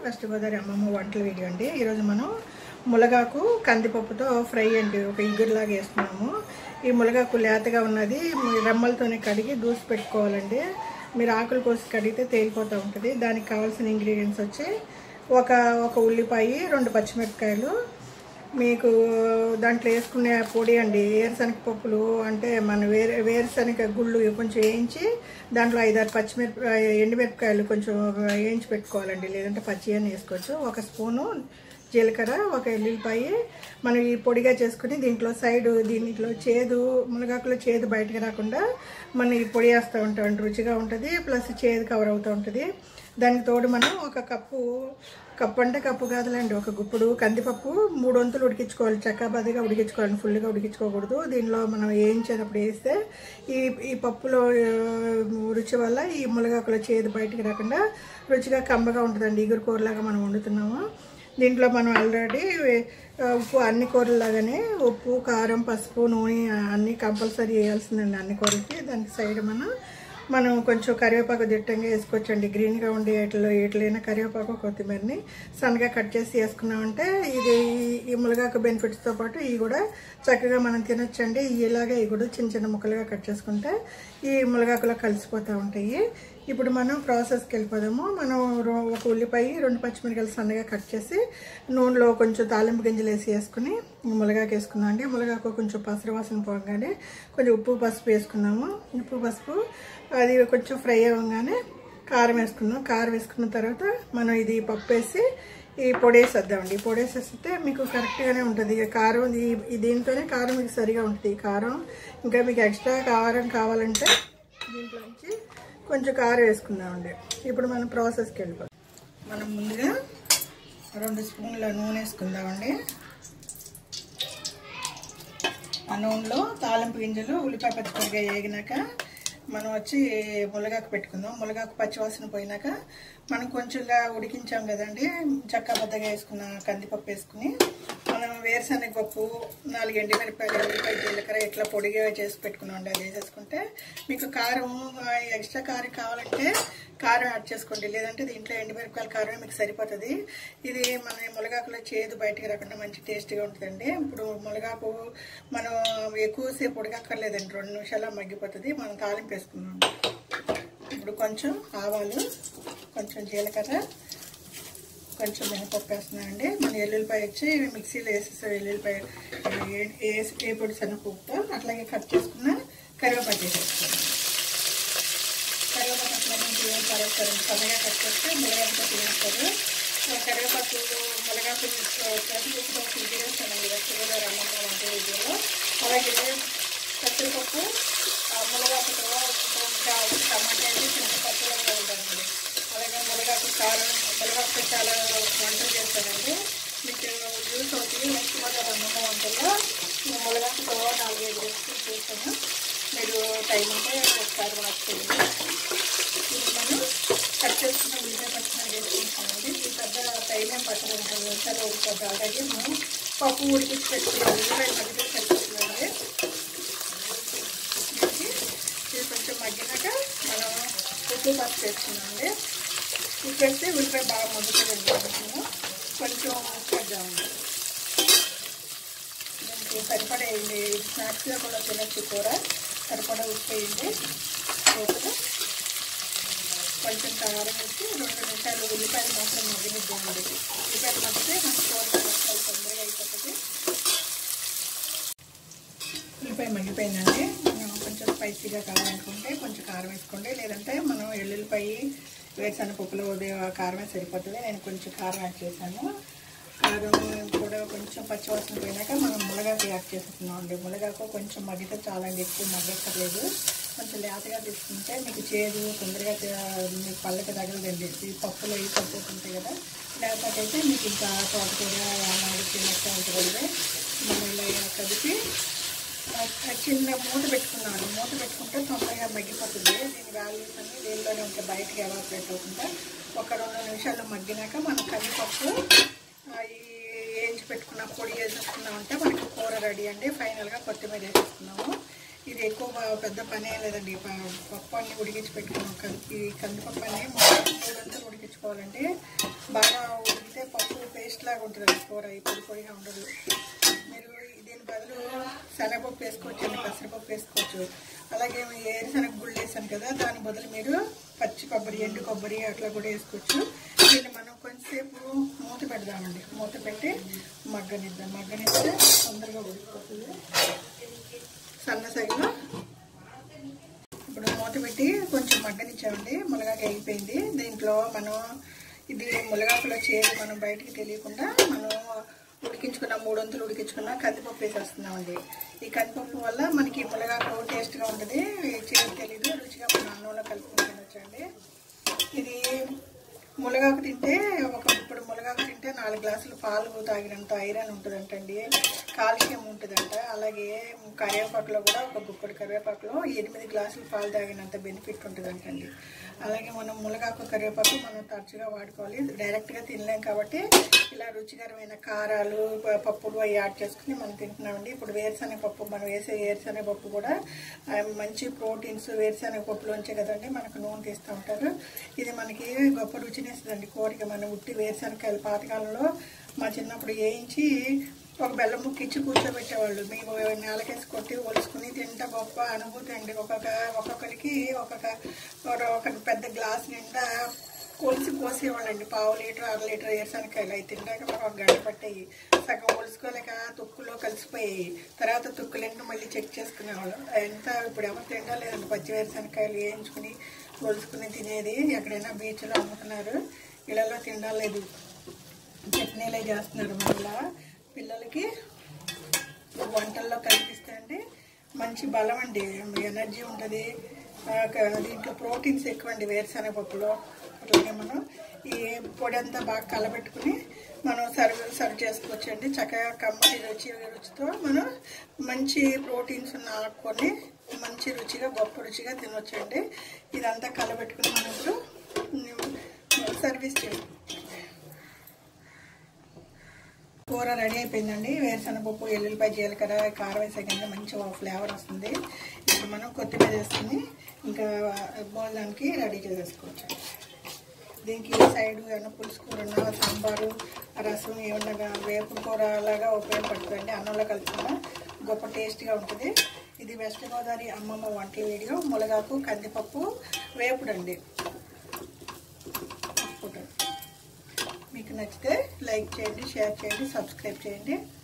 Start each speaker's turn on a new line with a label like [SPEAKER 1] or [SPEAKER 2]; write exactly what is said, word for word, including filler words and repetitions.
[SPEAKER 1] West Godavari అమ్మమ్మ వంటల video అండి. ఈరోజు మనం ములగాకు కందిపప్పుతో ఫ్రై అండి ఒక ఇగురులాగా వేస్తున్నాము. ఈ ములగాకు లేతగా ఉన్నది రెమ్మలతోనే కడిగి దూసి పెట్టుకోవాలండి. మీరు ఆకులు కోసి కడిగితే తేలిపోతూ ఉంటుంది. దానికి కావాల్సిన ఇంగ్రీడియంట్స్ వచ్చి ఒక ఒక ఉల్లిపాయ, రెండు పచ్చిమిరపకాయలు, మీకు దాంట్లో వేసుకునే పొడి అండి వేరుశనగ పప్పులు అంటే మన వేరే వేరుశనగ గుళ్ళు కొంచెం వేయించి దాంట్లో ఐదారు పచ్చిమిరప ఎండుమిరపకాయలు కొంచెం వేయించి పెట్టుకోవాలండి, లేదంటే పచ్చి అని వేసుకోవచ్చు. ఒక స్పూను జీలకర్ర, ఒక ఎల్లుల్లిపాయ మనం ఈ పొడిగా చేసుకుని దీంట్లో సైడ్ దీంట్లో చేదు మునగాకులో చేదు బయటకు రాకుండా మనం ఈ పొడి వేస్తూ ఉంటాం. రుచిగా ఉంటుంది, ప్లస్ చేదు కవర్ అవుతూ ఉంటుంది. దానికి తోడు మనం ఒక కప్పు కప్పు అంటే కప్పు కాదులేండి, ఒక గుప్పుడు కందిపప్పు మూడు వంతులు ఉడికించుకోవాలి. చక్కాబద్దిగా ఉడికించుకోవాలి, ఫుల్గా ఉడికించుకోకూడదు. దీనిలో మనం వేయించేటప్పుడు వేస్తే ఈ ఈ పప్పులో రుచి వల్ల ఈ మునగాకులో చేదు బయటకు రాకుండా రుచిగా కమ్మగా ఉంటుందండి. ఇగురు కూరలాగా మనం వండుతున్నాము. దీంట్లో మనం ఆల్రెడీ ఉప్పు అన్ని కూరలాగానే ఉప్పు, కారం, పసుపు, నూనె అన్నీ కంపల్సరీ వేయాల్సిందండి అన్ని కూరలకి. దానికి సైడ్ మనం మనం కొంచెం కరివేపాకు దిట్టంగా వేసుకోవచ్చండి. గ్రీన్గా ఉండే ఎట్లలో ఎట్లైనా కరివేపాకు, కొత్తిమీరని సన్నగా కట్ చేసి వేసుకున్నామంటే ఇది ఈ మునగాకు బెనిఫిట్స్తో పాటు ఇవి కూడా చక్కగా మనం తినొచ్చండి. ఇలాగే ఇవి కూడా చిన్న చిన్న ముక్కలుగా కట్ చేసుకుంటే ఈ మునగాకులో కలిసిపోతూ ఉంటాయి. ఇప్పుడు మనం ప్రాసెస్కి వెళ్ళిపోదాము. మనం ఒక ఉల్లిపాయ, రెండు పచ్చిమిరపకాయలు సన్నగా కట్ చేసి నూనెలో కొంచెం తాలింపు గింజలు వేసి వేసుకుని మునగాకు వేసుకున్నాం అండి. మునగాకు కొంచెం పసరు వాసన పోగానే కొంచెం ఉప్పు, పసుపు వేసుకున్నాము. ఉప్పు, పసుపు అది కొంచెం ఫ్రై అవ్వగానే కారం వేసుకున్నాం. కారం వేసుకున్న తర్వాత మనం ఇది పప్పు వేసి ఈ పొడి వేసేద్దామండి. ఈ పొడి వేసేస్తే మీకు కరెక్ట్గానే ఉంటుంది. కారం ఈ దీంతోనే కారం మీకు సరిగా ఉంటుంది. ఈ కారం ఇంకా మీకు ఎక్స్ట్రా కారం కావాలంటే దీంట్లో నుంచి కొంచెం కారం వేసుకుందామండి. ఇప్పుడు మనం ప్రాసెస్కి వెళ్ళిపోతాం. మనం ముందుగా రెండు స్పూన్ల నూనె వేసుకుందామండి. ఆ నూనెలో తాలింపు గింజలు, ఉల్లిపాయ, పచ్చిమిరపకాయ వేగినాక మనం వచ్చి మునగాకు పెట్టుకుందాం. మునగాకు పచ్చివాసన పోయినాక మనం కొంచెంగా ఉడికించాం కదండి, చక్కాబద్దగా వేసుకున్న కందిపప్పు వేసుకుని మనం వేరుశనగ పప్పు, నాలుగు ఎండుమిరపకాయలు, ఉల్లిపాయ, జీలకర్ర ఇట్లా పొడిగా చేసి పెట్టుకున్నాం అండి. అది వేసేసుకుంటే మీకు కారం ఎక్స్ట్రా కారం కావాలంటే కారం యాడ్ చేసుకోండి, లేదంటే దీంట్లో ఎండుమిరపకాయల కారం మీకు సరిపోతుంది. ఇది మన మునగాకులో చేదు బయటకు రాకుండా మంచి టేస్టీగా ఉంటుందండి. ఇప్పుడు మునగాకు మనం ఎక్కువసేపు ఉడకక్కర్లేదండి, రెండు నిమిషాలు మగ్గిపోతుంది. మనం తాలింపు వేసుకున్నాం. ఇప్పుడు కొంచెం ఆవాలు, కొంచెం జీలకర్ర, కొంచెం మినపప్పు వేస్తున్నానండి. మన ఎల్లుల్లిపాయ వచ్చి మిక్సీలో వేసేసాం. ఎల్లుల్లిపాయ వేసి ఏ పొడి శనగపప్పుతో అట్లాగే కట్ చేసుకున్న కరివేపాకు వేసేస్తాం. కరివేపాకు అట్లా మనకి ఏం పడేస్తారు, సన్నగా కట్ చేస్తే మునగాకుతో తినేస్తారు. కరివేపాకు మునగాకు తీసేస్తానండి వెస్ట్ గోదావరి అమ్మమ్మ వంట వీడియోలో. అలాగే పచ్చిపప్పు, మునగాకుతో టమాటా అయితే చింతపప్పులో ఉంటుందండి. అలాగే మునగాకు కారం, మునగాకు చాలా వంటలు చేస్తానండి. మీకు యూస్ అవుతుంది. వెస్ట్ గోదావరి అమ్మమ్మ వంటల్లో మునగాకుతో నాలుగైదు రెసిపీలు చేస్తాను. మీరు టైం ఉంటే ఒకసారి మార్చుకోండి. ఇది మనం కట్ చేసుకున్న ఉల్లిపాయ, పచ్చిమిరపకాయ వేసుకుంటామండి. ఈ పెద్ద టైం ఏం పట్టదు, రెండు నిమిషాలు ఉడిపోతుంది. అలాగే మనం పప్పు ఉడికించి పెట్టుకున్నాం. ఉల్లిపాయ మధ్యలో సరిపోతుందండి. ఇది కొంచెం మగ్గినాక మనం ఉప్పు, పసుపు వేసుకున్నామండి. ఉప్పు వేస్తే ఉల్లిపాయ బాగా మగ్గుతుందండి. కొంచెం వేద్దామండి. దానికి సరిపడా వేయండి. స్నాక్స్గా కూడా తినచ్చు కూర. సరిపడా ఉప్పు వేయండి. ఉప్పు కొంచెం కారం వేసి రెండు నిమిషాలు ఉల్లిపాయలు మాత్రం మగ్గనిద్దామండి. ఉల్లిపాయలు మగ్గితే మన కూర మసాలు తొందరగా అయిపోతుంది. ఉల్లిపాయ మగ్గిపోయిందండి. మనం కొంచెం స్పైసీగా కావాలనుకుంటే కొంచెం కారం వేసుకోండి, లేదంటే మనం ఎల్లుల్లిపాయ, వేరుశనగ పప్పులో కారమే సరిపోతుంది. నేను కొంచెం కారం యాడ్ చేశాను. కారం కూడా కొంచెం పచ్చివాసన పోయినాక మనం మునగాకు యాడ్ చేసుకున్నాం అండి. మునగాకు కొంచెం మగ్గితే చాలండి, ఎక్కువ మగ్గక్కర్లేదు. కొంచెం లేతగా తీసుకుంటే మీకు చేదు తొందరగా మీకు పళ్ళకి తగలదండి. ఈ పప్పులో ఈ పప్పు ఉంటాయి కదా, లేకపోతే మీకు ఇంకా తోటకూర నాలుగు తిన్నట్టు ఉంటుంది. మనం ఇలా కలిపి చిన్న మూత పెట్టుకున్నాను. మూత పెట్టుకుంటే తొందరగా మగ్గిపోతుంది. దీని వాల్యూస్ అన్ని నీళ్ళలోనే ఉంటాయి, బయటకి ఎవాపరేట్ అవ్వకుండా. ఒక రెండు నిమిషాలు మగ్గినాక మనం కందిపప్పు ఈ వేయించి పెట్టుకున్న పొడి వేసేసుకున్నామంటే మనకి కూర రెడీ అండి. ఫైనల్గా కొత్తిమీర వేసేసుకున్నాము. ఇది ఎక్కువ పెద్ద పని ఏం లేదండి. పప్పు అన్ని ఉడికించి పెట్టుకున్నాం. ఈ కందిపప్పు అన్ని మూడంతా ఉడికించుకోవాలండి. బాగా ఉంటుంది కూర, పొడి పొడిగా ఉండదు. మీరు దీని బదులు శనగపప్పు వేసుకోవచ్చు అండి, పెసరపప్పు వేసుకోవచ్చు. అలాగే ఏరుశనగ గుళ్ళు వేసాను కదా, దాని బదులు మీరు పచ్చి కొబ్బరి, ఎండు కొబ్బరి అట్లా కూడా వేసుకోవచ్చు. దీన్ని మనం కొంచెంసేపు మూత పెడదామండి. మూత పెట్టి మగ్గనిద్దాం. మగ్గనిస్తే తొందరగా ఉడికిపోతుంది సన్న సైజులో. ఇప్పుడు మూత పెట్టి కొంచెం మగ్గనిచ్చామండి. మునగాకు అయిపోయింది. దీంట్లో మనం ఇది మునగాకులో చేదు మనం బయటికి తెలియకుండా మనం ఉడికించుకున్న మూడు వంతులు ఉడికించుకున్న కందిపప్పు వేసేస్తున్నామండి. ఈ కందిపప్పు వల్ల మనకి మునగాకు టేస్ట్గా ఉంటుంది, చేదు తెలీదు, రుచిగా మన అన్నంలో కలుపుకుని తినొచ్చండి. ఇది మునగాకు తింటే ఒక ఇప్పుడు మునగాకు తింటే నాలుగు గ్లాసులు పాలు తాగినంత ఐరన్ ఉంటుందంటండి, కాల్షియం ఉంటుందంట. అలాగే కరివేపాకులో కూడా ఒక గుప్పడి కరివేపాకులో ఎనిమిది గ్లాసులు పాలు తాగినంత బెనిఫిట్ ఉంటుందంటండి. అలాగే మనం మునగాకు కరివేపాకు మనం తరచుగా వాడుకోవాలి. డైరెక్ట్గా తినలేం కాబట్టి ఇలా రుచికరమైన కారాలు, పప్పులు అవి యాడ్ చేసుకుని మనం తింటున్నామండి. ఇప్పుడు వేరుశనగ పప్పు మనం వేసే వేరుశనగ పప్పు కూడా మంచి ప్రోటీన్స్ వేరుశనగ పప్పులోంచే కదండి మనకు నూనె తీస్తూ ఉంటారు. ఇది మనకి గొప్ప రుచినిస్తుందండి కోరిక. మనం ఉట్టి వేరుశనగకాయలు పాతకాలంలో మా చిన్నప్పుడు వేయించి ఒక బెల్లం ముక్క ఇచ్చి కూర్చోబెట్టేవాళ్ళు. మేము నేలకేసి కొట్టి ఒలుసుకుని తింటే గొప్ప అనుభూతి అండి. ఒక్కొక్క ఒక్కొక్కరికి ఒక్కొక్క ఒక పెద్ద గ్లాస్ నిండా కొలిసి పోసేవాళ్ళండి. పావు లీటర్ అర లీటర్ వేరుశనగకాయలు అవి తింటాక మాకు ఒక గంట పట్టేవి. సగం ఒలుసుకోలేక తుక్కులో కలిసిపోయాయి. తర్వాత తుక్కులెంటూ మళ్ళీ చెక్ చేసుకునేవాళ్ళం. ఎంత ఇప్పుడు ఎవరు తింటా లేదండి. పచ్చి వేరుశనగకాయలు వేయించుకుని ఒలుసుకుని తినేది. ఎక్కడైనా బీచ్లో అమ్ముతున్నారు, ఇళ్ళలో తినలేదు, చట్నీలే చేస్తున్నారు. మళ్ళీ పిల్లలకి వంటల్లో కనిపిస్తే అండి మంచి బలం అండి, ఎనర్జీ ఉంటుంది. దీంట్లో ప్రోటీన్స్ ఎక్కువ అండి వేరుశనగపప్పులో. అట్లాగే మనం ఈ పొడి అంతా బాగా కలబెట్టుకుని మనం సర్వ్ సర్వ్ చేసుకోవచ్చు అండి. చక్కగా కమ్మటి రుచి రుచితో మనం మంచి ప్రోటీన్స్ ఉన్న ఆకుకొని మంచి రుచిగా గొప్ప రుచిగా తినొచ్చండి. ఇదంతా కలబెట్టుకుని మనం ఇప్పుడు సర్వీస్ చేయాలి. కూర రెడీ అయిపోయిందండి. వేరుశనగపప్పు, ఎల్లుల్లిపాయ, జీలకర్ర, కారం వేసే కింద మంచి ఫ్లేవర్ వస్తుంది. ఇప్పుడు మనం కొత్తిమీర వేసుకుని ఇంకా భోజనానికి రెడీ చేసేసుకోవచ్చు. దీనికి సైడ్ ఏమన్నా పులుసు కూర ఉన్నా, సాంబారు, రసం ఏమన్నా వేపుడు కూర లాగా ఉపయోగపడుతుందండి. అన్నంలో కలుపుకున్న గొప్ప టేస్ట్గా ఉంటుంది. ఇది వెస్ట్ గోదావరి అమ్మమ్మ వంటల వీడియో. మునగాకు కందిపప్పు వేపుడు అండి. మీకు నచ్చితే లైక్ చేయండి, షేర్ చేయండి, సబ్స్క్రైబ్ చేయండి.